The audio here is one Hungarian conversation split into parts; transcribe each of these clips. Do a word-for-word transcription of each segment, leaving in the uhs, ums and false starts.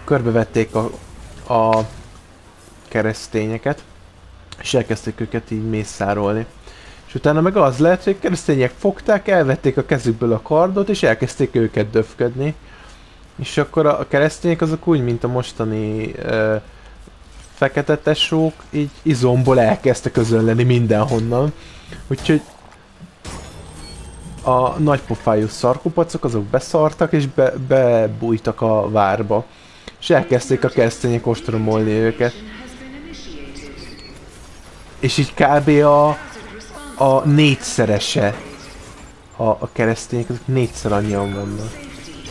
körbevették a, a keresztényeket, és elkezdték őket így mészárolni. És utána meg az lehet, hogy a keresztények fogták, elvették a kezükből a kardot, és elkezdték őket döfködni. És akkor a, a keresztények azok úgy, mint a mostani ö, fekete tesók, így izomból elkezdtek özönleni mindenhonnan. Úgyhogy a nagypofájú szarkupacok azok beszartak és be, bebújtak a várba. És elkezdték a keresztények ostromolni őket. És így kb. a, a négyszerese a, a keresztények, azok négyszer annyian vannak.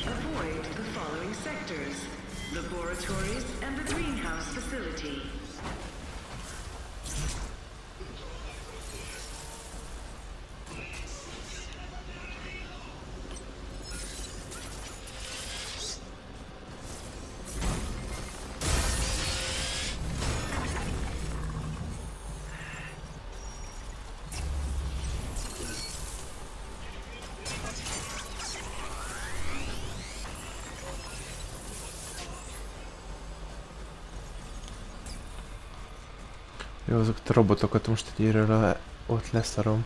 Jó, azokat a robotokat most egyről ott leszarom.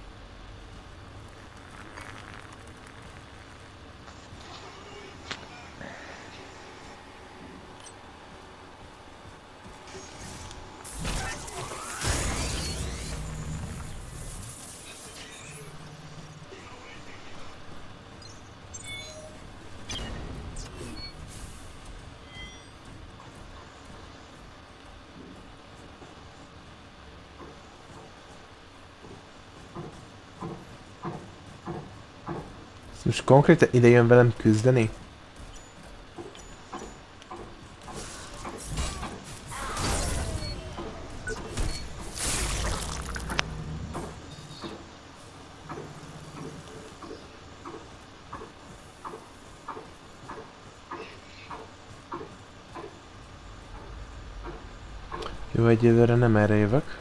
Most konkrétan ide jön velem küzdeni? Jó, egyelőre nem erre jövök.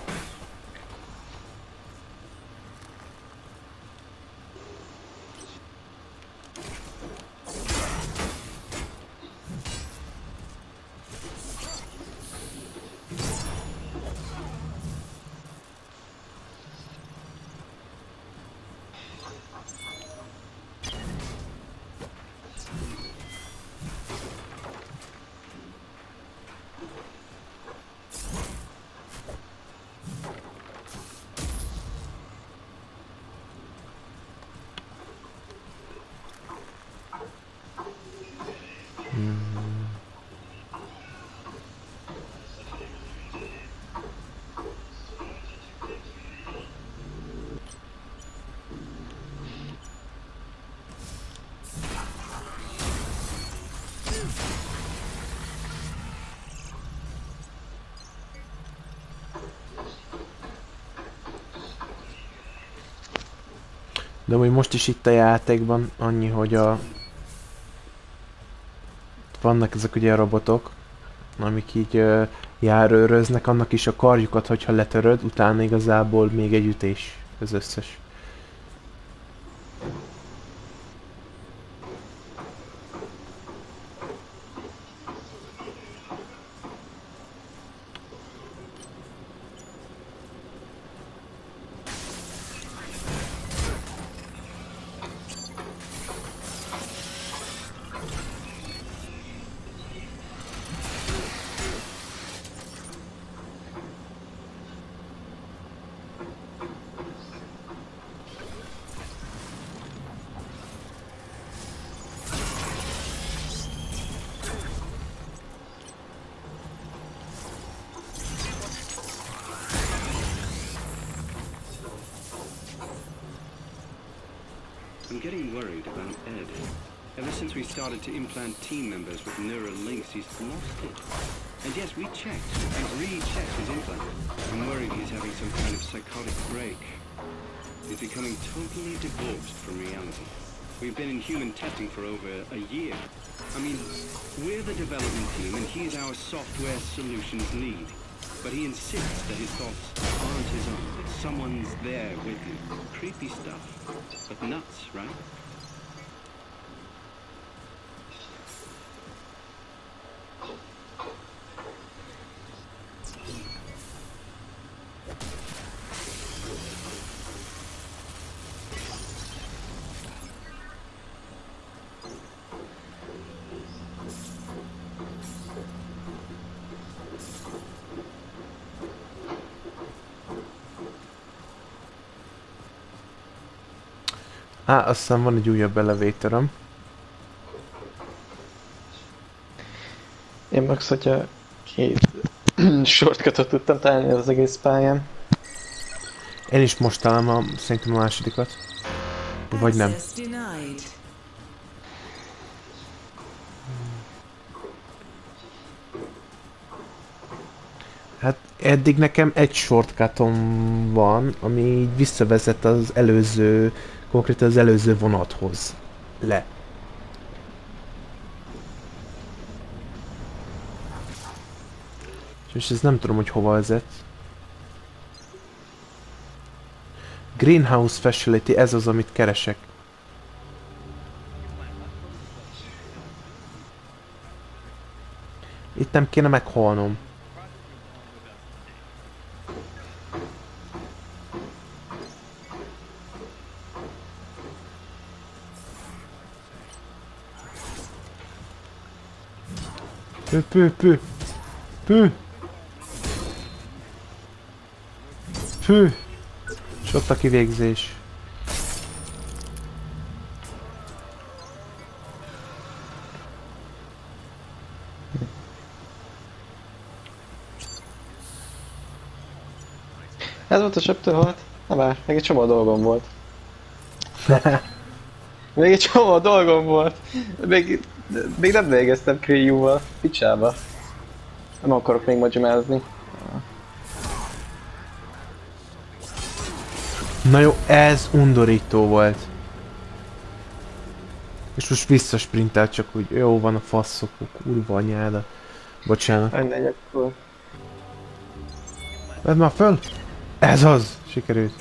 De úgy most is itt a játékban annyi, hogy a... vannak ezek ugye a robotok, amik így uh, járőröznek, annak is a karjukat, hogyha letöröd, utána igazából még egy ütés az összes. I'm getting worried about Ed. Ever since we started to implant team members with neural links, he's lost it. And yes, we checked, we rechecked his implant. I'm worried he's having some kind of psychotic break. He's becoming totally divorced from reality. We've been in human testing for over a year. I mean, we're the development team and he's our software solutions lead. But he insists that his thoughts aren't his own, that someone's there with him. Creepy stuff, but nuts, right? Á, aztán van egy újabb elevatorem. Én max, hogyha két shortcutot tudtam találni az egész pályán. Én is most találom a, szerintem a másodikat. Vagy nem. Access denied. Hát eddig nekem egy shortcutom van, ami így visszavezet az előző, konkrétan az előző vonathoz. Le. És ez nem tudom, hogy hova vezet. Greenhouse Facility, ez az, amit keresek. Itt nem kéne meghalnom. Pü, pü, pü. Pü. Pü. És ott a kivégzés. Ez volt a söptő halt? Na bár, még egy csomó dolgom volt. Még egy csomó dolgom volt. Még, még nem végeztem Crew-val. Picsába. Nem akarok még magyarázni. Na jó, ez undorító volt. És most visszasprintelt csak úgy, jó van a faszok, kurva anyáda. Bocsánat. Mindegy, akkor... Vedd már föl! Ez az! Sikerült.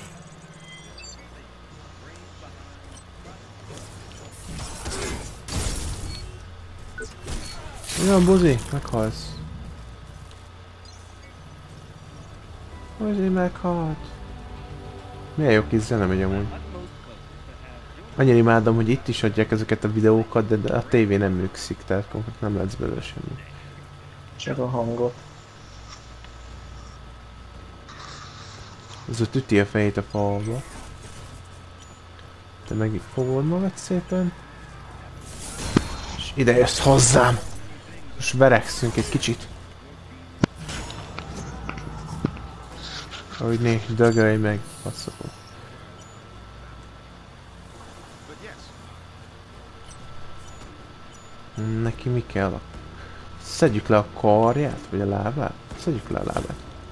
Mi van, buzi? Meghalsz. Buzi meghalt. Milyen jó kis zene megy amúgy. Annyira imádom, hogy itt is adják ezeket a videókat, de, de a tévé nem működik, tehát konkrét nem lesz belőle semmi. Csak a hangot. Ez ott üti a fejét a falba. Te meg fogod magad szépen. És ide jössz hozzám. Most verekszünk egy kicsit. Ahogy né, dögölj meg, faszokon. Neki mi kell? Szedjük le a karját, vagy a lábát? Szedjük le a lábát.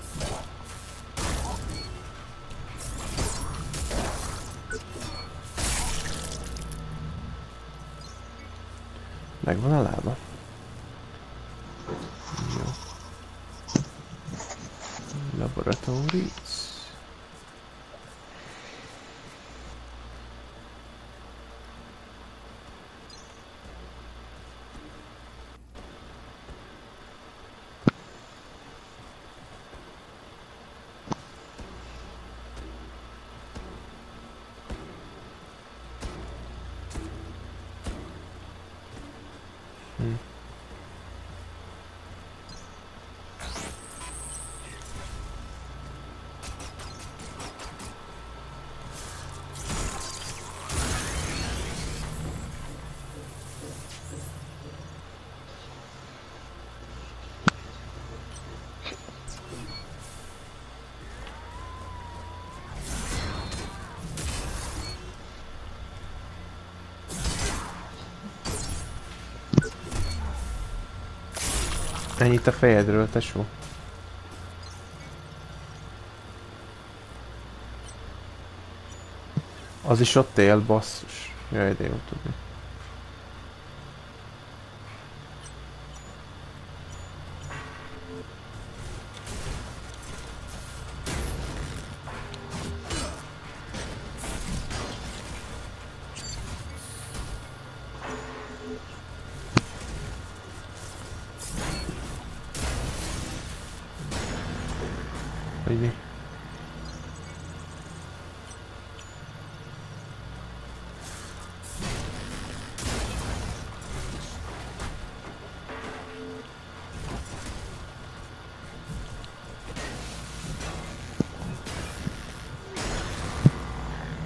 Megvan a lába. Jó. Laboratories. Hm. Ennyit a fejedről, tesó. Az is ott él, basszus. Jaj, de jó tudni. Hogy mi?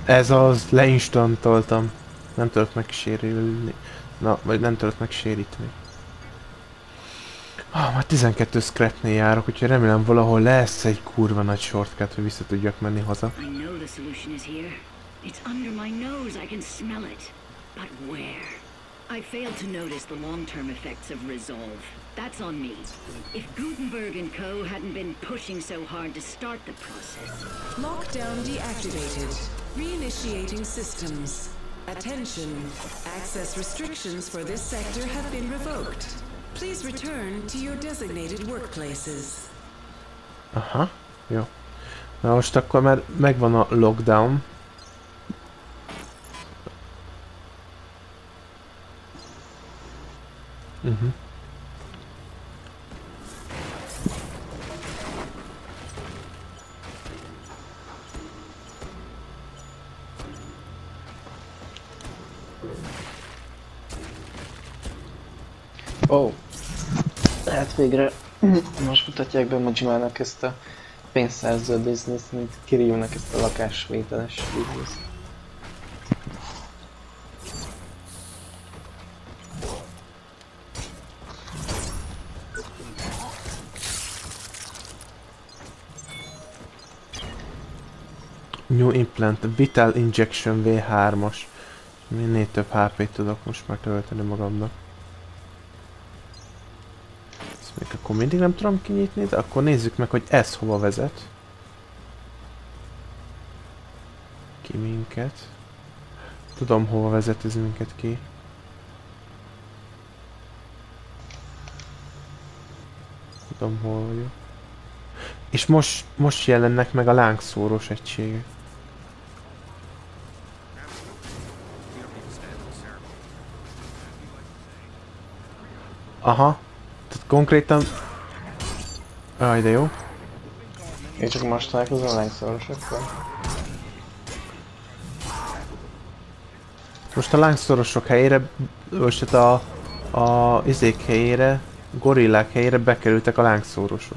Ez az, leinstantoltam. Nem tudok megsérülni. Na, vagy nem tudok megséríteni. Ah, már tizenkettő scrapnél járok, úgyhogy remélem valahol lesz egy kurva nagy shortcut, hogy vissza tudjak menni haza. I know the solution is here. It's under my nose. I can smell it. But where? I failed to notice the long-term effects of Resolve. That's on me. If Gutenberg and Co. hadn't been pushing so hard to start the process. Lockdown deactivated. Reinitiating systems. Attention. Access restrictions for this sector have been revoked. Please return to your designated workplaces. Aha, jó. Na most akkor már megvan a lockdown. Uh-huh. Ó, oh. Hát végre most mutatják be Majimának ezt a pénzszerző bizniszt, mint Kiryunak ezt a lakásvételes bizniszt. New implant, Vital Injection vé hármas. Minél több há pét tudok most már tölteni magamnak. Ezt még akkor mindig nem tudom kinyitni, de akkor nézzük meg, hogy ez hova vezet. Ki minket. Tudom, hova vezet ez minket ki. Tudom, hol vagyok. És most, most jelennek meg a lángszórós egységek. Aha. Tehát konkrétan... Aj, de jó. Én csak most találkozom a lángszorosokkal. Most a lángszorosok helyére, most a, a izék helyére, gorillák helyére bekerültek a lángszórosok.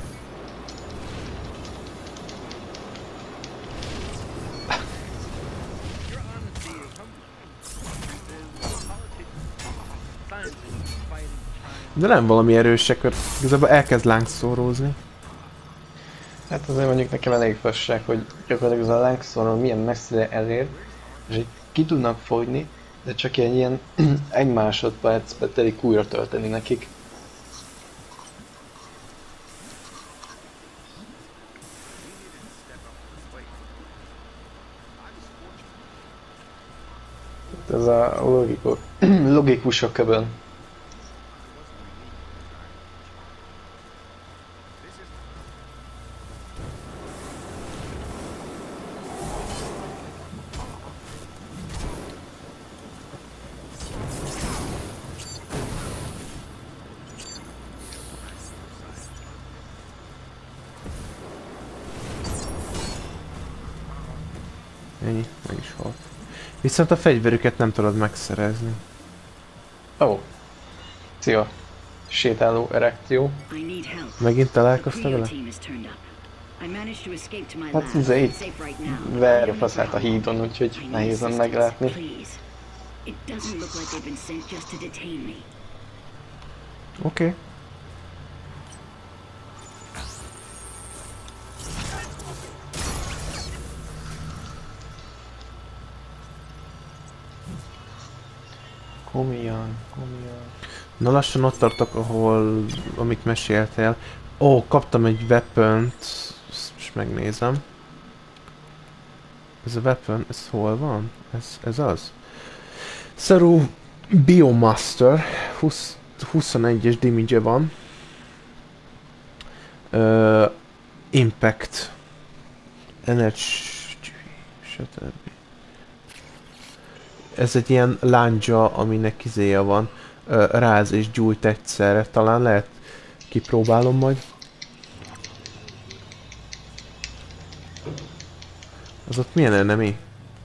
De nem valami erősek, mert igazából elkezd lángszórózni. Hát azért mondjuk nekem elég fasság, hogy gyakorlatilag az a lángszóró milyen messzire elér, és így ki tudnak fogyni, de csak ilyen, ilyen egy másodpercbe telik újra tölteni nekik. Ez a logikus, logikus a köbön. Ennyi, meg is halt. Viszont a fegyverüket nem tudod megszerezni. Ó. Oh. Szia. Sétáló erekció. Megint találkoztál vele? Hát ez itt ver a faszát a hídon, úgyhogy nehéz nem meglátni. Oké. Okay. Komolyan, komolyan. Na lassan ott tartok, ahol, amit meséltél. Ó, kaptam egy weapont, és megnézem. Ez a weapon, ez hol van? Ez, ez az? Saru Biomaster, húsz, huszonegyes damage-e van. Uh, impact. Energy, stb. Ez egy ilyen láncsa, aminek izéje van. Uh, ráz és gyújt egyszerre. Talán lehet kipróbálom majd. Az ott milyen enemy?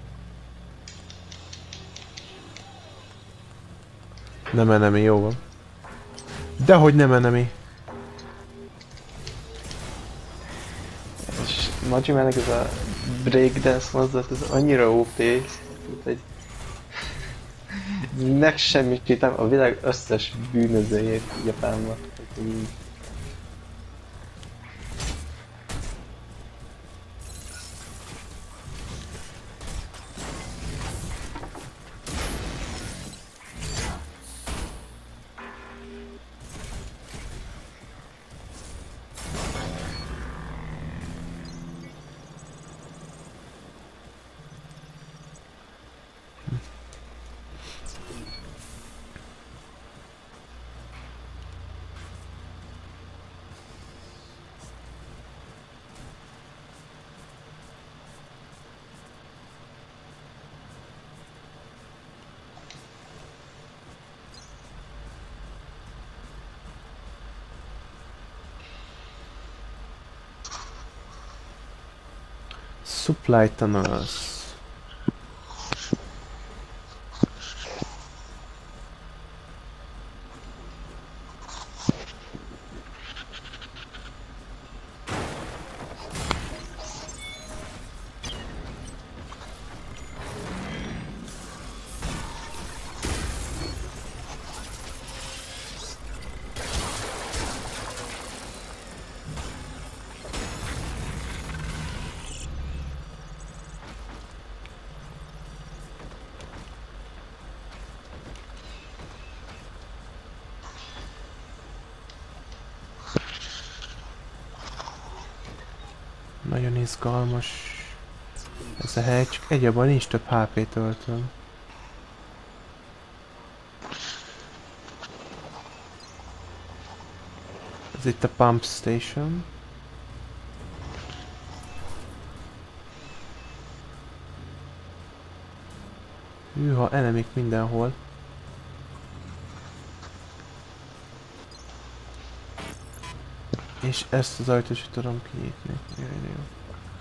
Nem enemy, jó van. Dehogy nem enemy. És Majimának ez a breakdance mozdulat, ez annyira ó pé, hogy megsemmisítem a világ összes bűnözőjét Japánban. Supply tunnels. Nagyon izgalmas ez a hely, csak egyébben nincs több há pé töltőm. Ez itt a pump station. Hűha, enemik mindenhol. És ezt az ajtót is tudom kinyitni. Jaj, de jó.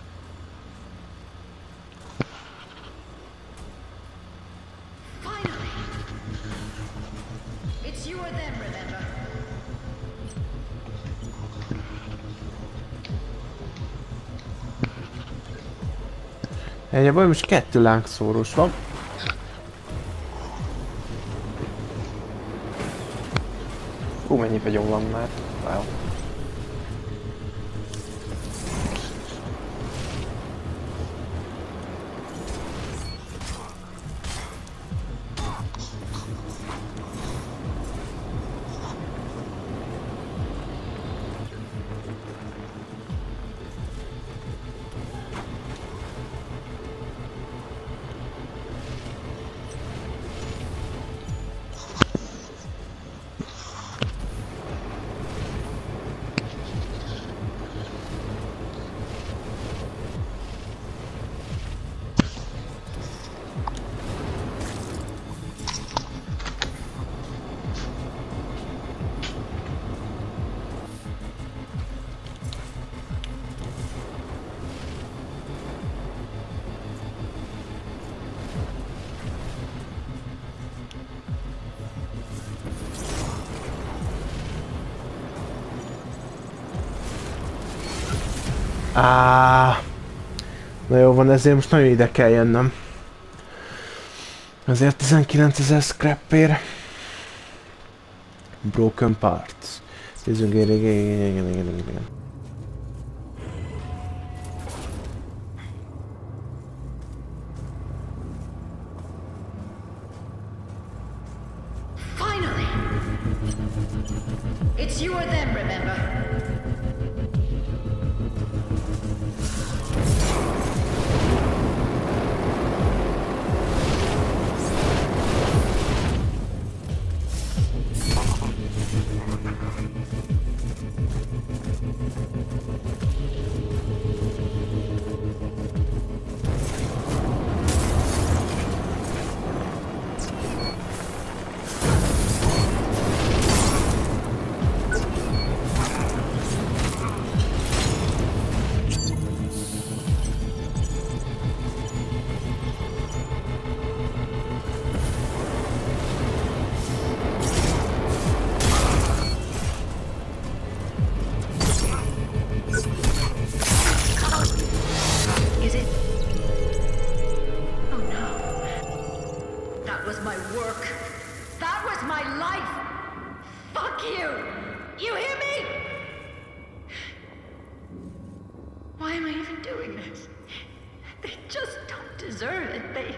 Egyébként most kettő lángszórós van. Hú, mennyi vagyon van már? Wow. Áááá. Na jó van, ezért most nagyon ide kell jönnöm. Azért tizenkilencezer scrapért. Broken parts. Nézzünk, igen, igen, igen, igen, igen. Finally! It's you or them, remember? this. They just don't deserve it. They...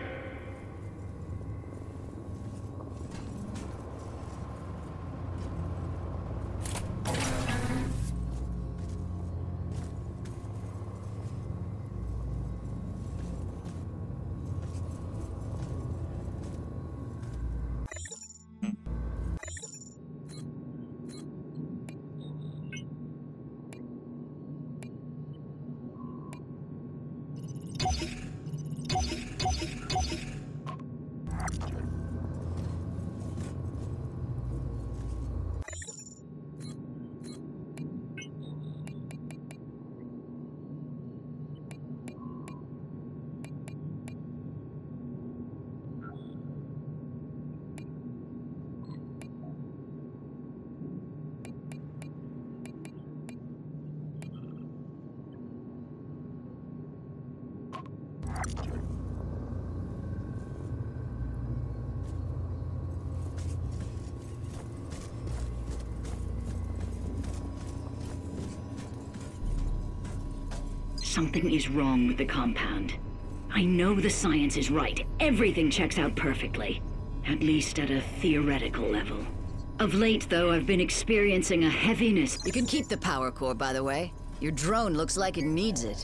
Something is wrong with the compound. I know the science is right. Everything checks out perfectly. At least at a theoretical level. Of late, though, I've been experiencing a heaviness. You can keep the power core, by the way. Your drone looks like it needs it.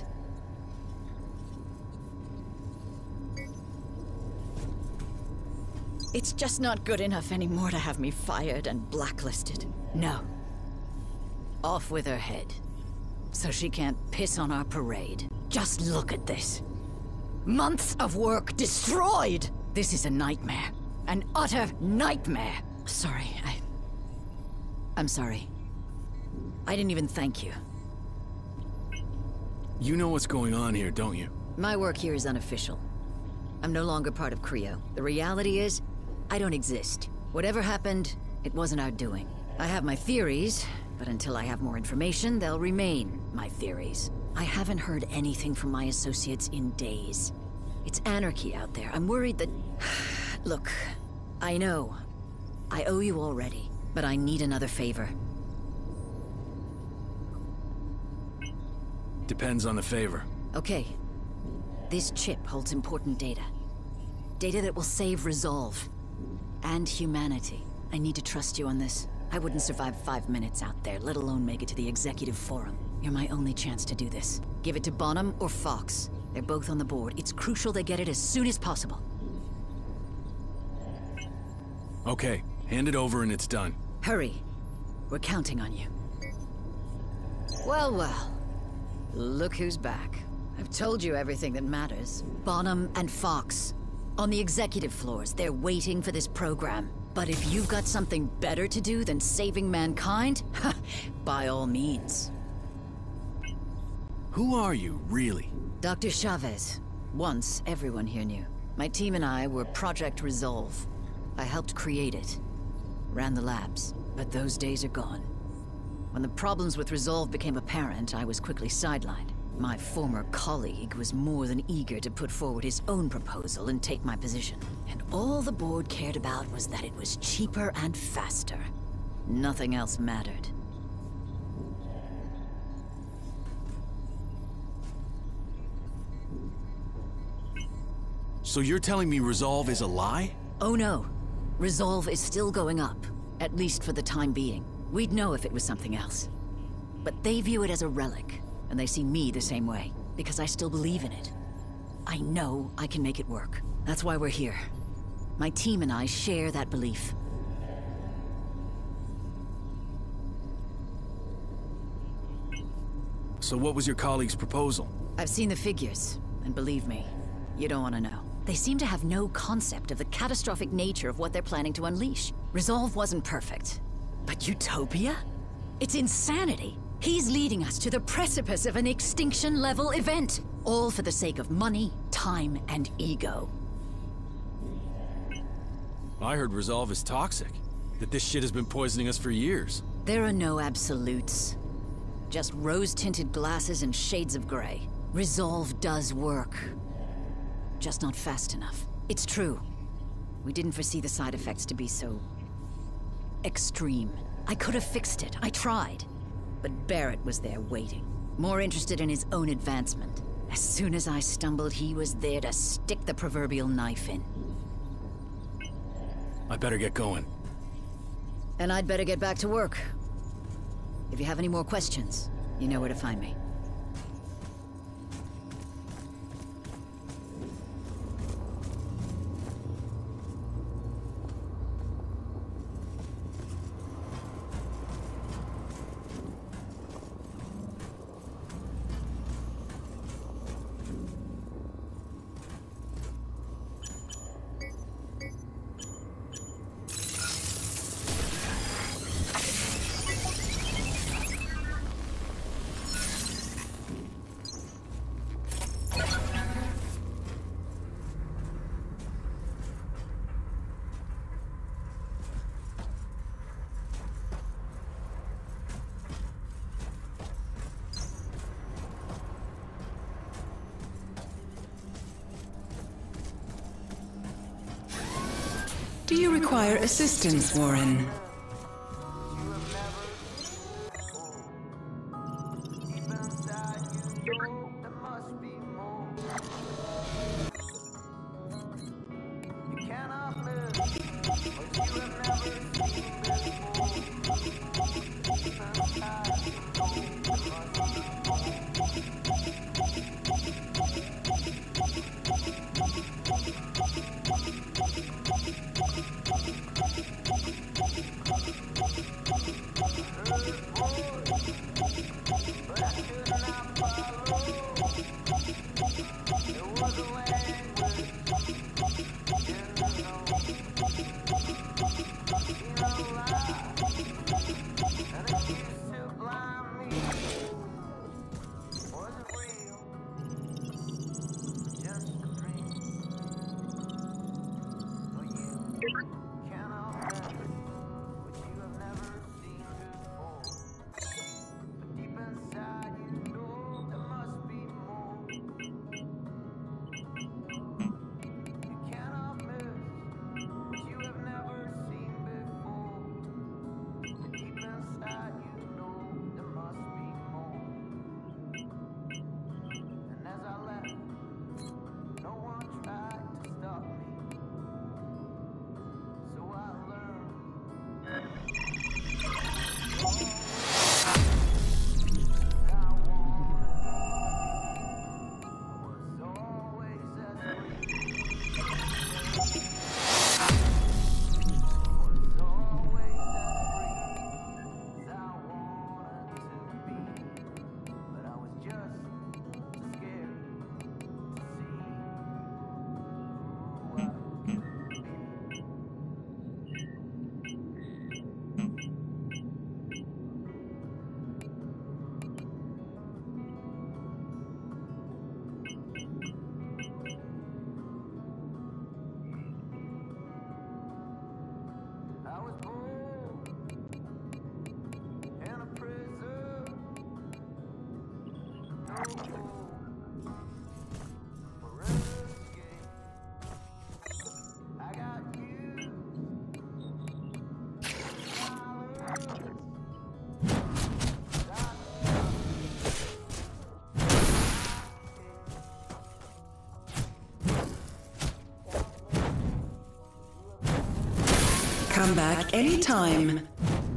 It's just not good enough anymore to have me fired and blacklisted. No. Off with her head. So she can't piss on our parade. Just look at this. Months of work destroyed! This is a nightmare. An utter nightmare. Sorry, I... I'm sorry. I didn't even thank you. You know what's going on here, don't you? My work here is unofficial. I'm no longer part of Creo. The reality is, I don't exist. Whatever happened, it wasn't our doing. I have my theories, but until I have more information, they'll remain my theories. I haven't heard anything from my associates in days. It's anarchy out there. I'm worried that... Look, I know. I owe you already, but I need another favor. Depends on the favor. Okay. This chip holds important data. Data that will save Resolve. And humanity. I need to trust you on this. I wouldn't survive five minutes out there, let alone make it to the Executive Forum. You're my only chance to do this. Give it to Bonham or Fox. They're both on the board. It's crucial they get it as soon as possible. Okay, hand it over and it's done. Hurry. We're counting on you. Well, well. Look who's back. I've told you everything that matters. Bonham and Fox. On the executive floors, they're waiting for this program. But if you've got something better to do than saving mankind, by all means. Who are you, really? Doctor Chavez. Once, everyone here knew. My team and I were Project Resolve. I helped create it. Ran the labs. But those days are gone. When the problems with Resolve became apparent, I was quickly sidelined. My former colleague was more than eager to put forward his own proposal and take my position. And all the board cared about was that it was cheaper and faster. Nothing else mattered. So you're telling me Resolve is a lie? Oh no. Resolve is still going up. At least for the time being. We'd know if it was something else. But they view it as a relic. And they see me the same way, because I still believe in it. I know I can make it work. That's why we're here. My team and I share that belief. So what was your colleague's proposal? I've seen the figures, and believe me, you don't want to know. They seem to have no concept of the catastrophic nature of what they're planning to unleash. Resolve wasn't perfect. But Utopia? It's insanity! He's leading us to the precipice of an extinction-level event. All for the sake of money, time, and ego. I heard Resolve is toxic. That this shit has been poisoning us for years. There are no absolutes. Just rose-tinted glasses and shades of gray. Resolve does work. Just not fast enough. It's true. We didn't foresee the side effects to be so... extreme. I could have fixed it. I tried. But Barrett was there waiting. More interested in his own advancement. As soon as I stumbled, he was there to stick the proverbial knife in. I better get going. And I'd better get back to work. If you have any more questions, you know where to find me. Do you require assistance, Warren? Come back anytime.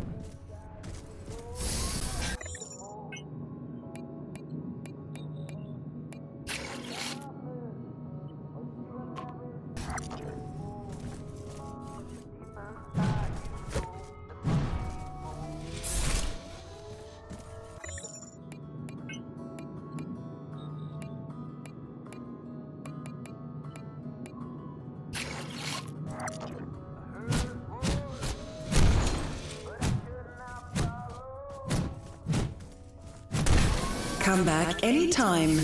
Come back anytime.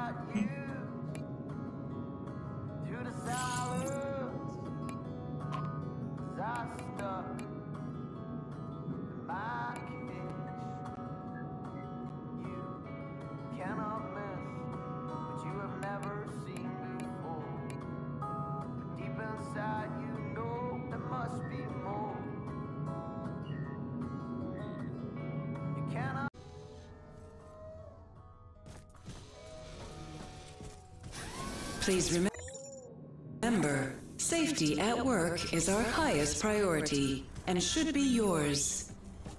got used through the silence as I stuck in my cage. You cannot miss what you have never seen before. Deep inside you know there must be more. You cannot. Please remember, safety at work is our highest priority and should be yours.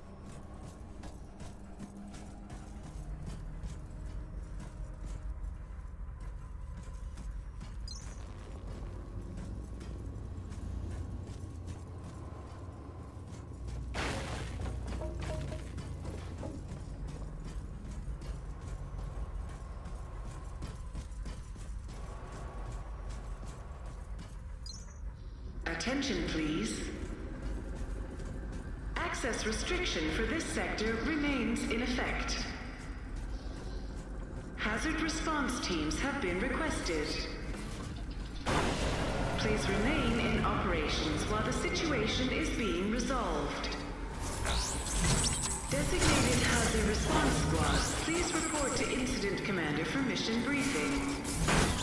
Attention, please. Access restriction for this sector remains in effect. Hazard response teams have been requested. Please remain in operations while the situation is being resolved. Designated hazard response squads, please report to Incident Commander for mission briefing.